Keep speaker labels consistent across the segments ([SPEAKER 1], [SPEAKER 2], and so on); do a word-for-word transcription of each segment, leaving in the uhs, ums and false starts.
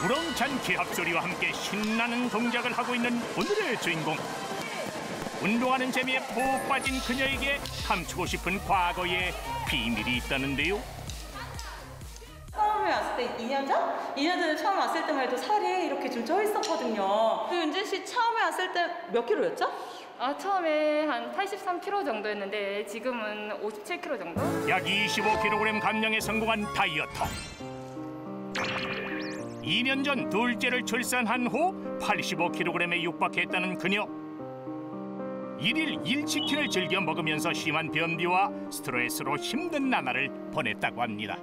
[SPEAKER 1] 우렁찬 기합 소리와 함께 신나는 동작을 하고 있는 오늘의 주인공. 운동하는 재미에 푹 빠진 그녀에게 감추고 싶은 과거의 비밀이 있다는데요.
[SPEAKER 2] 처음에 왔을 때 이 년 전? 이 년 전에 처음 왔을 때만 해도 살이 이렇게 좀 쪄 있었거든요. 그 윤진 씨 처음에 왔을 때 몇 킬로였죠?
[SPEAKER 3] 아, 처음에 한 팔십삼 킬로그램 정도였는데 지금은 오십칠 킬로그램 정도?
[SPEAKER 1] 약 이십오 킬로그램 감량에 성공한 다이어터. 이 년 전 둘째를 출산한 후 팔십오 킬로그램에 육박했다는 그녀. 일일 일치킨을 즐겨 먹으면서 심한 변비와 스트레스로 힘든 나날을 보냈다고 합니다.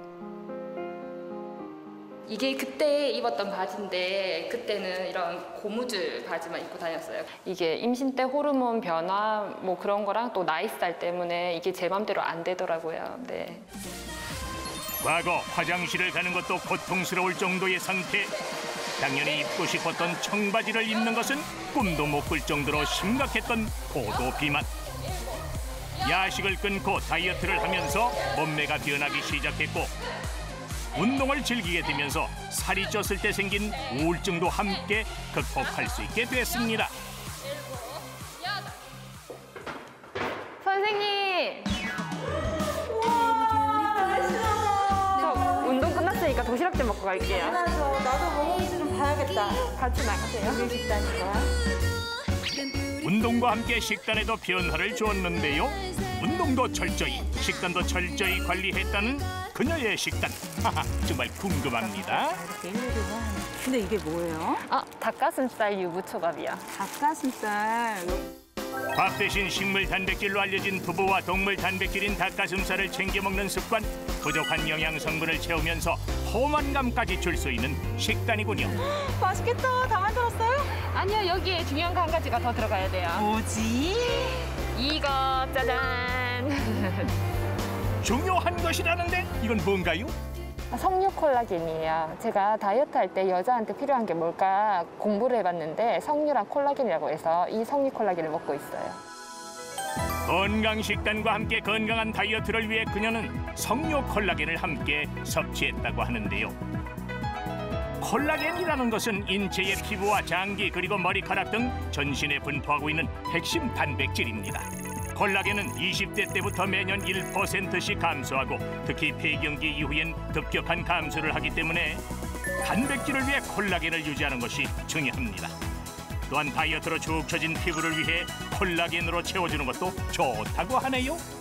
[SPEAKER 3] 이게 그때 입었던 바지인데 그때는 이런 고무줄 바지만 입고 다녔어요. 이게 임신 때 호르몬 변화 뭐 그런 거랑 또 나이살 때문에 이게 제 맘대로 안 되더라고요. 네.
[SPEAKER 1] 과거 화장실을 가는 것도 고통스러울 정도의 상태. 당연히 입고 싶었던 청바지를 입는 것은 꿈도 못 꿀 정도로 심각했던 고도 비만. 야식을 끊고 다이어트를 하면서 몸매가 변하기 시작했고 운동을 즐기게 되면서 살이 쪘을 때 생긴 우울증도 함께 극복할 수 있게 됐습니다.
[SPEAKER 3] 선생님!
[SPEAKER 2] 우와, 날씬하다.
[SPEAKER 3] 저 운동 끝났으니까 도시락 좀 먹고 갈게요.
[SPEAKER 2] 나도 나도 먹는지 좀 봐야겠다.
[SPEAKER 3] 같이 나가세요.
[SPEAKER 2] 우리 식단이야.
[SPEAKER 1] 운동과 함께 식단에도 변화를 주었는데요. 운동도 철저히, 식단도 철저히 관리했다는 그녀의 식단. 하하, 정말 궁금합니다.
[SPEAKER 2] 근데 이게 뭐예요?
[SPEAKER 3] 아, 닭가슴살 유부초밥이요.
[SPEAKER 2] 닭가슴살.
[SPEAKER 1] 밥 대신 식물 단백질로 알려진 두부와 동물 단백질인 닭가슴살을 챙겨 먹는 습관. 부족한 영양 성분을 채우면서 포만감까지 줄 수 있는 식단이군요.
[SPEAKER 2] 맛있겠다. 다 만들었어요?
[SPEAKER 3] 아니요, 여기에 중요한 거 한 가지가 더 들어가야 돼요.
[SPEAKER 2] 뭐지?
[SPEAKER 3] 이거 짜잔!
[SPEAKER 1] 중요한 것이라는데 이건 뭔가요?
[SPEAKER 3] 석류 콜라겐이에요. 제가 다이어트 할 때 여자한테 필요한 게 뭘까 공부를 해봤는데 석류랑 콜라겐이라고 해서 이 석류 콜라겐을 먹고 있어요.
[SPEAKER 1] 건강 식단과 함께 건강한 다이어트를 위해 그녀는 석류 콜라겐을 함께 섭취했다고 하는데요. 콜라겐이라는 것은 인체의 피부와 장기 그리고 머리카락 등 전신에 분포하고 있는 핵심 단백질입니다. 콜라겐은 이십 대 때부터 매년 일 퍼센트씩 감소하고 특히 폐경기 이후엔 급격한 감소를 하기 때문에 단백질을 위해 콜라겐을 유지하는 것이 중요합니다. 또한 다이어트로 축 처진 피부를 위해 콜라겐으로 채워주는 것도 좋다고 하네요.